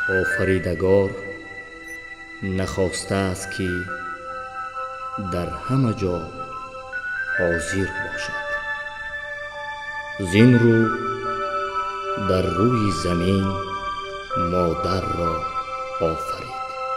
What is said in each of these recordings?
آفریدگار نخواسته است که در همه جا حاضر باشد. زین رو در روی زمین مادر را آفرید.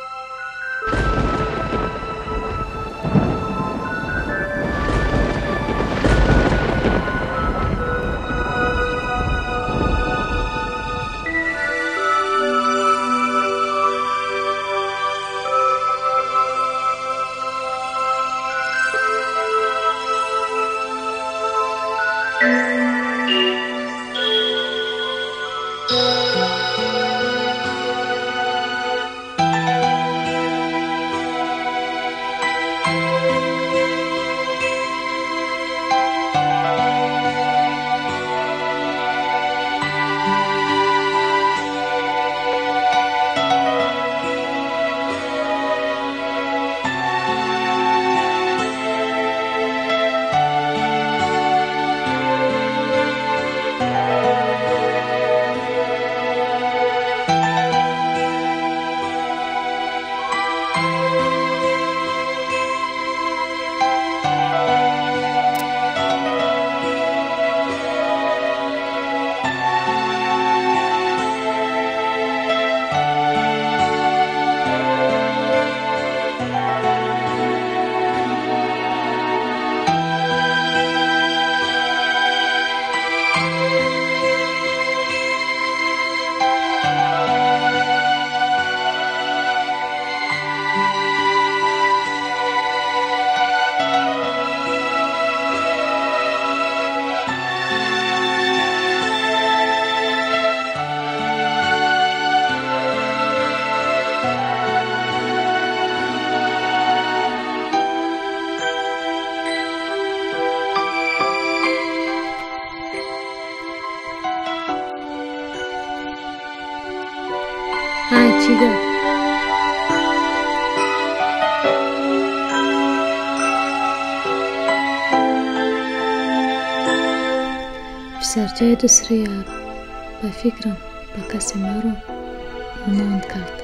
چی داد؟ پسرجای دوسری یار به فکرم به کسی ما رو مانند کرد.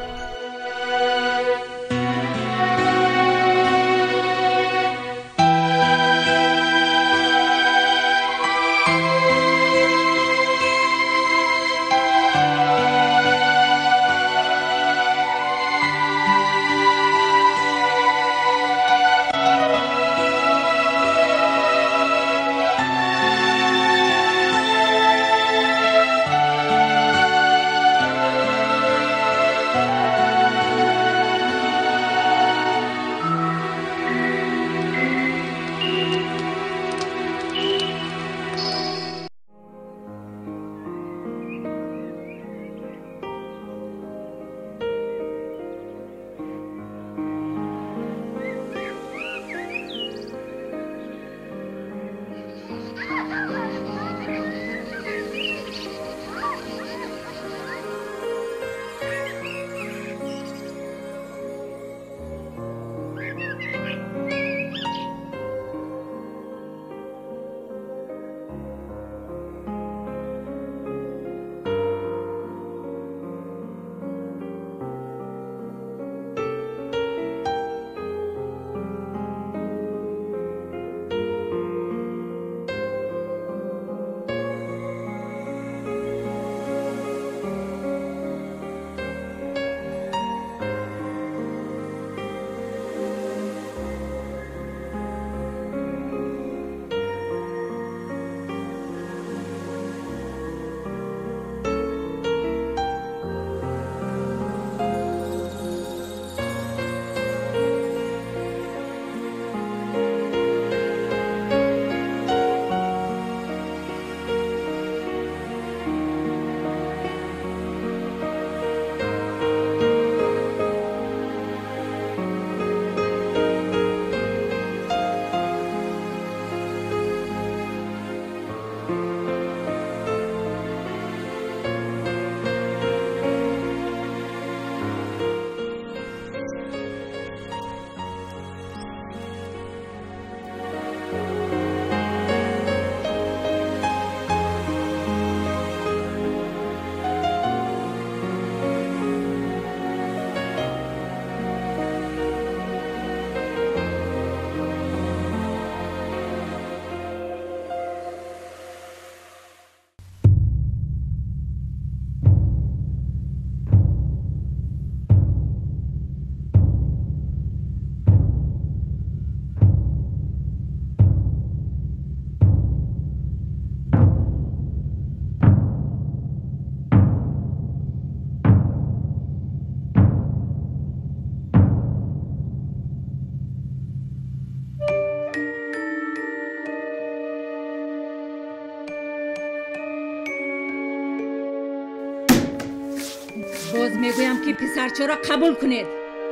میگویم که پسرچه را قبول کنید.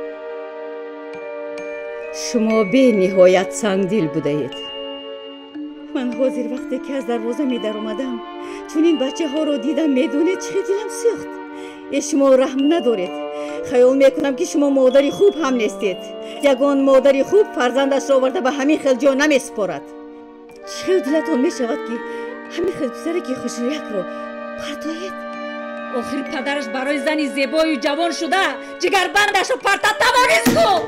شما به نهایت سنگدل بودید. من حاضر وقتی که از دروازه می در اومدم چون این بچه ها رو دیدم میدونید چه دلم سوخت. شما رحم ندارید. خیال میکنم که شما مادری خوب هم نیستید. یگان مادری خوب فرزندش را آورده به همین خیل جا نمیسپارد. چه دلتون میشود که همین خیل پسری که خوشرویک رو پرتایید؟ آخر پدرش برای زنی زیبای و جوان شده جگربندش رو پرتاد توانست کو.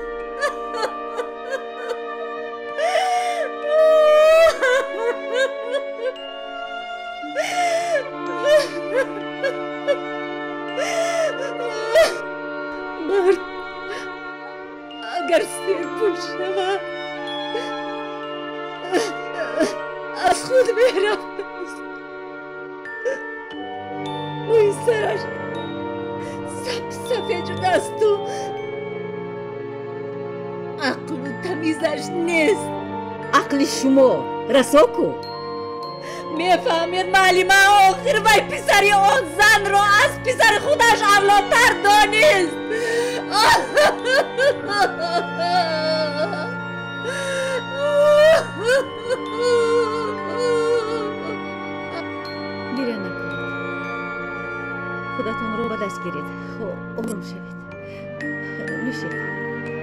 مرد اگر سرپول شود از خود میرفت. اوی سرش سفید شده است و عقل و تمیزش نیست. عقل شما رسا کو. میفهمید معلمه آخر وی پسری آن زن را از پسر خودش اولادتر دانست. گریه نکنید. خودتون رو به دست گیرید. آروم شوید. نوشید.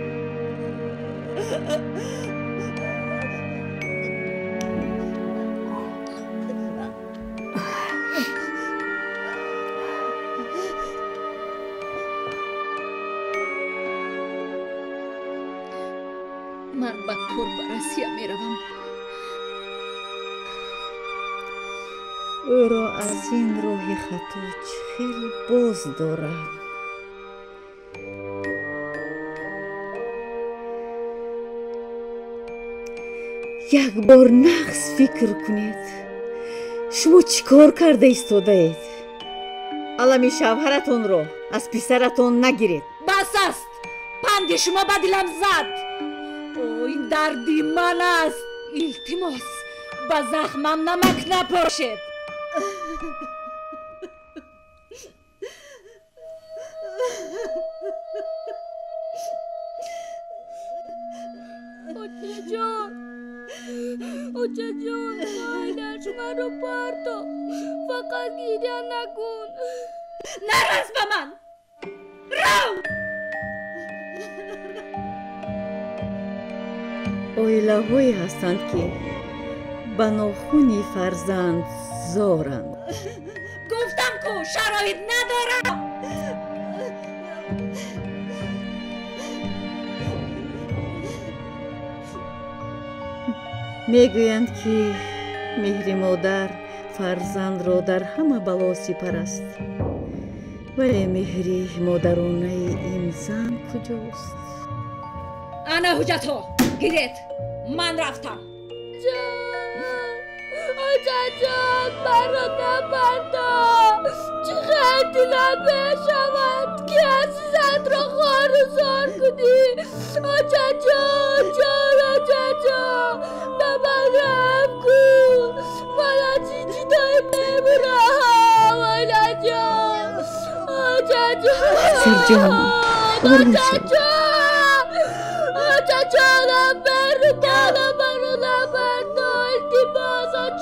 من به کور برسیه میروم. او را از این راه خطا خیلی باز دارم. یک بار نقص فکر کنید. شما چیکار کرده ایستاده اید؟ علمی شوهرتون رو از پسرتون نگیرید. بس است. پند شما به دلم زد. این دردی من است. التماس به زخمم نمک نپاشید. اوچه جان مایدش من رو پرتا. فقط گیریا نکن. نرس به من. رو. اویله هایی هستند که به ناخونی فرزند زارند. گفتم که شرایط ندارم. میگویند که مهر مادر فرزند را در همه بلا سپر است. ولی مهر مادرانه این زن کجاست؟ انا حجتو گیرید. من رفتم. جان جان مرا نبردا. چقدر دلم بشود که عزیزت را خوار و زار کنی. جان جان به من رحم کن. من از این جدایی نمیرم. جان سرجان آروم شد. جانم بر بالا منو نبردا. التماس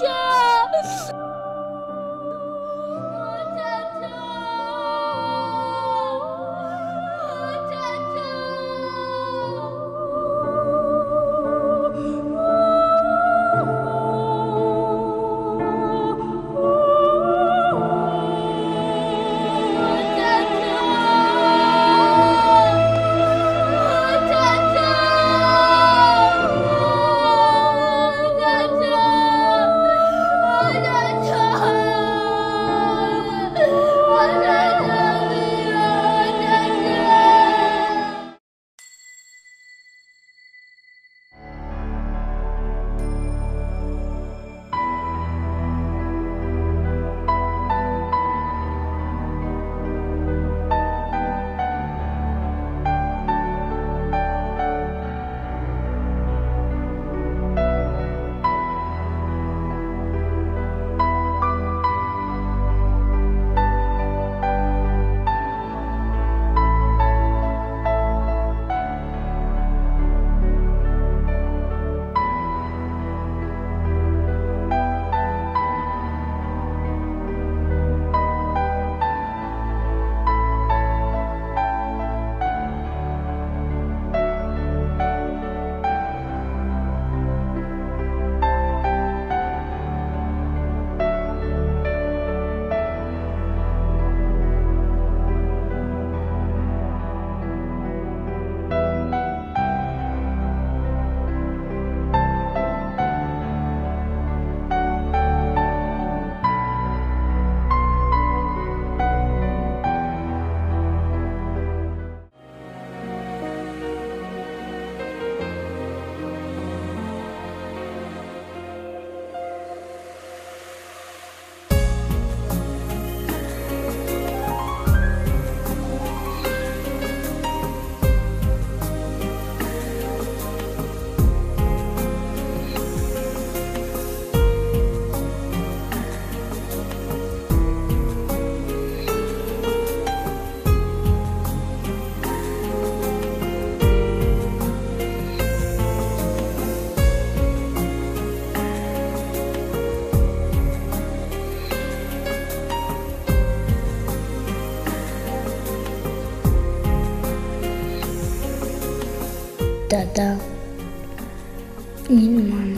دادم. این من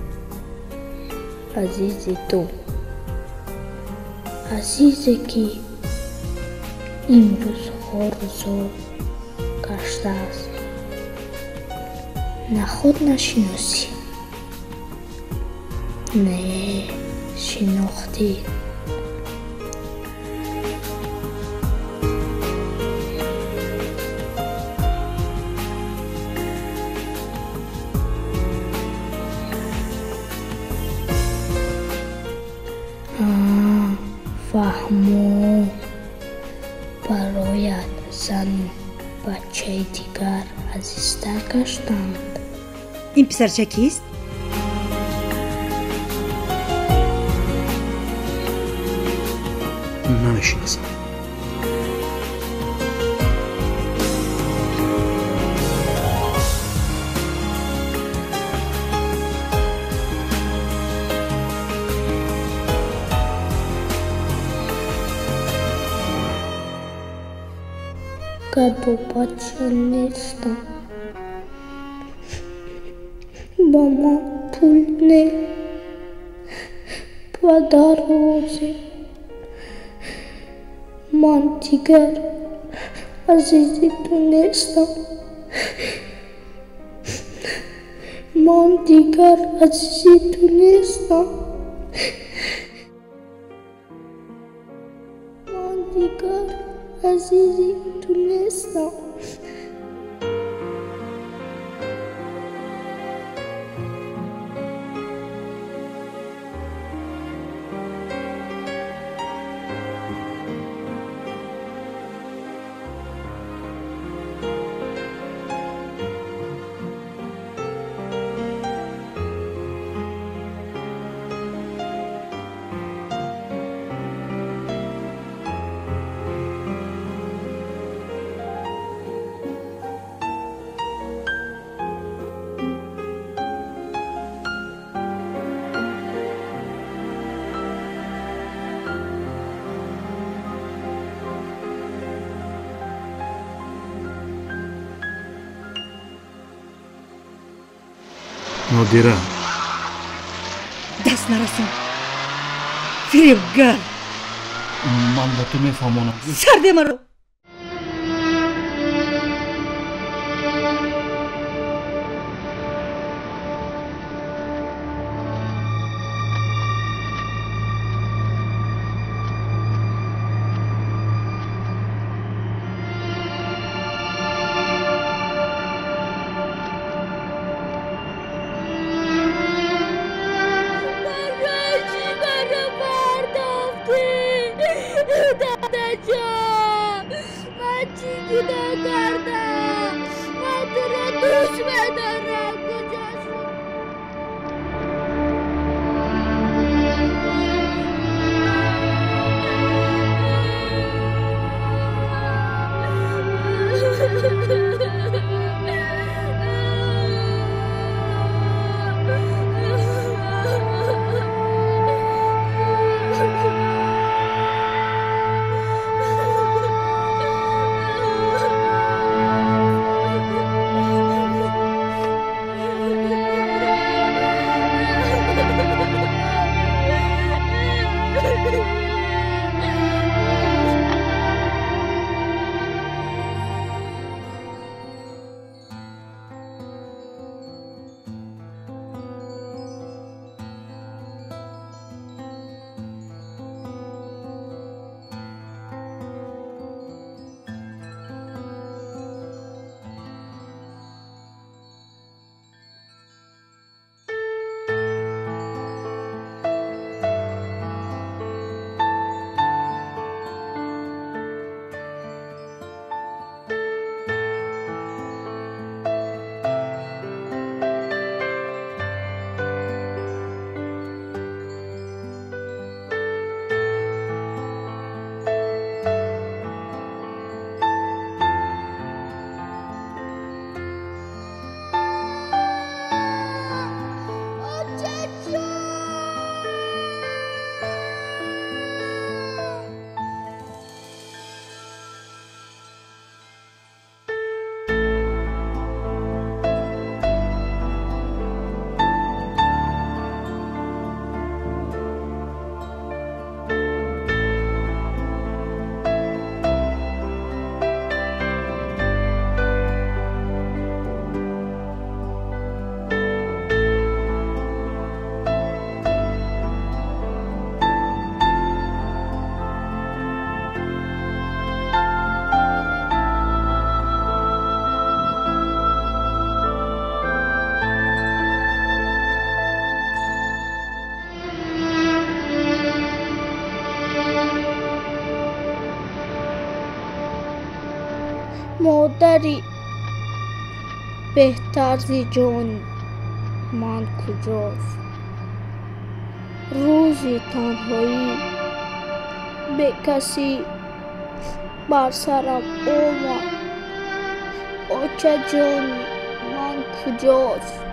عزیزی تو، عزیزی که این روزها روزا گشته است، نه خود نشناسی، نه شناختی. فهمو برایت زن بچه دیگر عزیزتر گشتند. این پسرچه کیست؟ نمیشناسم. گدو بچه نیستم، با ما پول نه و دروازه. من دیگر عزیزی تو نیستم، من دیگر عزیزی تو نیستم، من دیگر عزیزی تو نیستم. نادره، دست نرسون فریبگر. من با تو میفهمانم. سرده مرا. دادا جان مادری بهتر زی جان من کجاست؟ روزی تنهایی به کسی بر سرم اومد. بچه جان من کجاست؟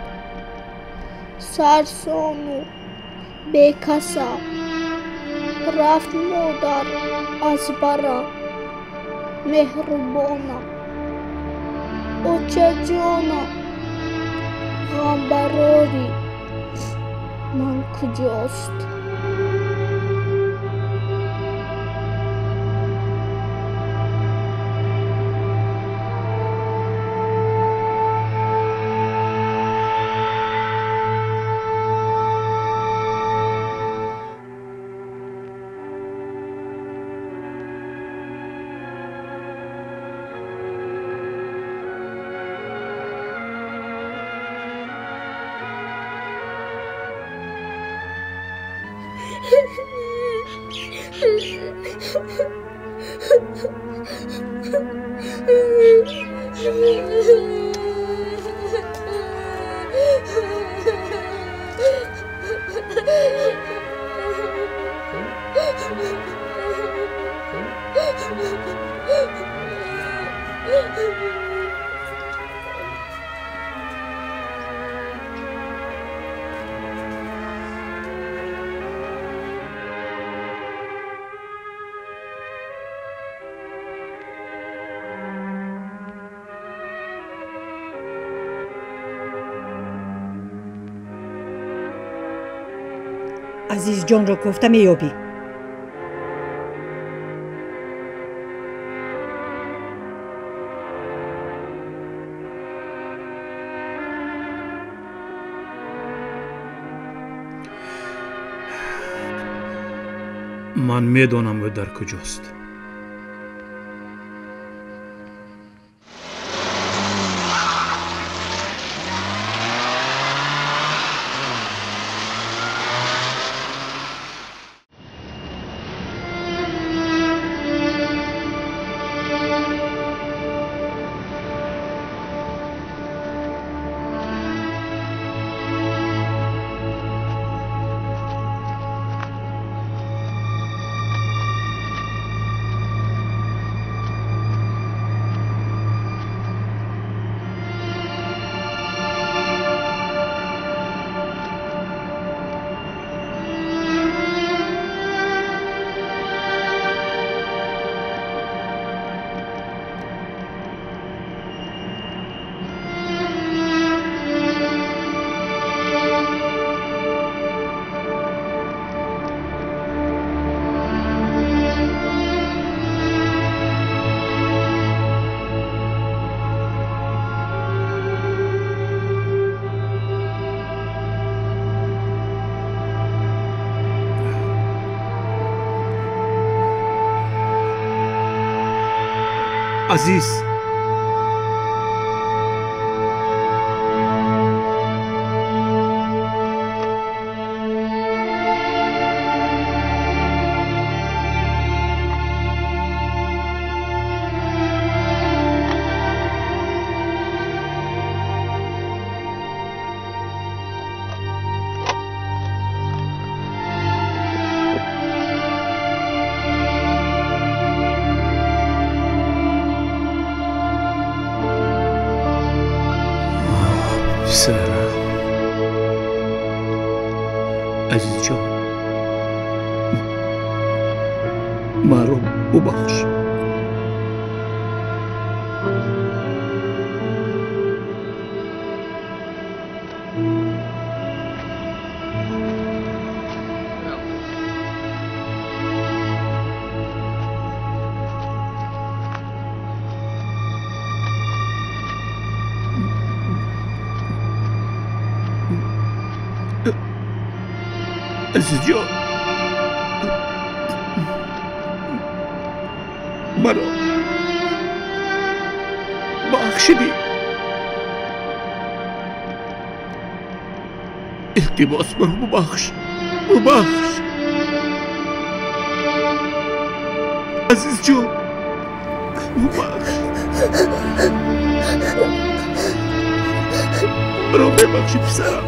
سرسام و به کسم رفت مادر از برم مهربانم. بچه جانم غم براری من کجاست؟ عزیز جان را گفتم میابی. من میدانم او در کجاست. عزیز سارا عزیز جان مرا ببخش. عزیز جان مرا بخشیدی. التماس مرا ببخش عزیز جان ببخش. مرا ببخشی پسرم.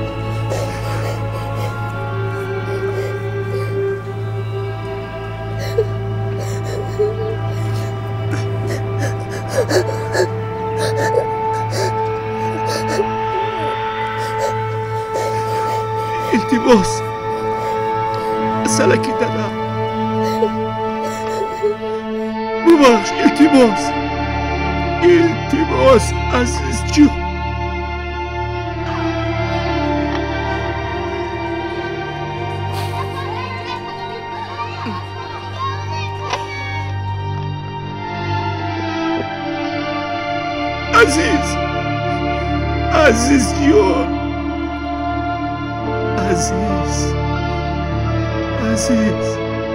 التماس سلکی دادم ببخش. التماس عزیز جون. عزیز جون. عزیز.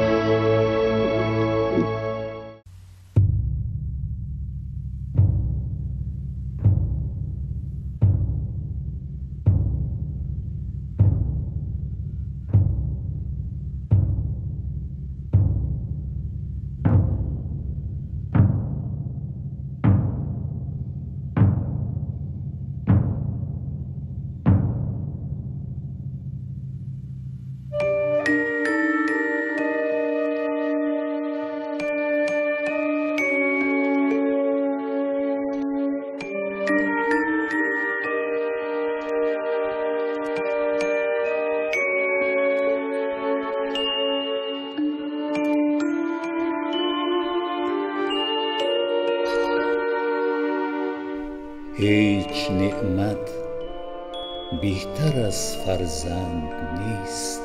هیچ نعمت بهتر از فرزند نیست،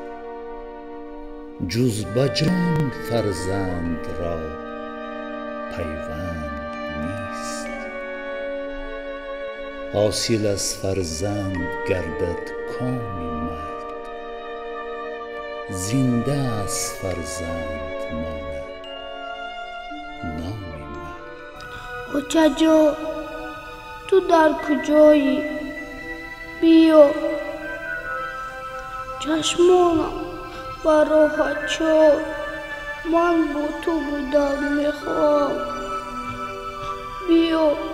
جز به جان فرزند را پیوند نیست. حاصل از فرزند گردد کام مرد، زنده از فرزند ماند نام مرد. اوچه تو در کجایی؟ بیا چشمانم برای چار، من با تو بودم میخوام. بیا